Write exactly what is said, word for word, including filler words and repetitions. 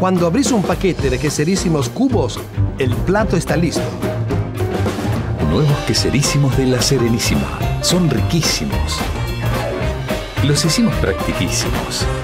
Cuando abrís un paquete de queserísimos cubos, el plato está listo. Nuevos queserísimos de La Serenísima. Son riquísimos. Los hicimos practiquísimos.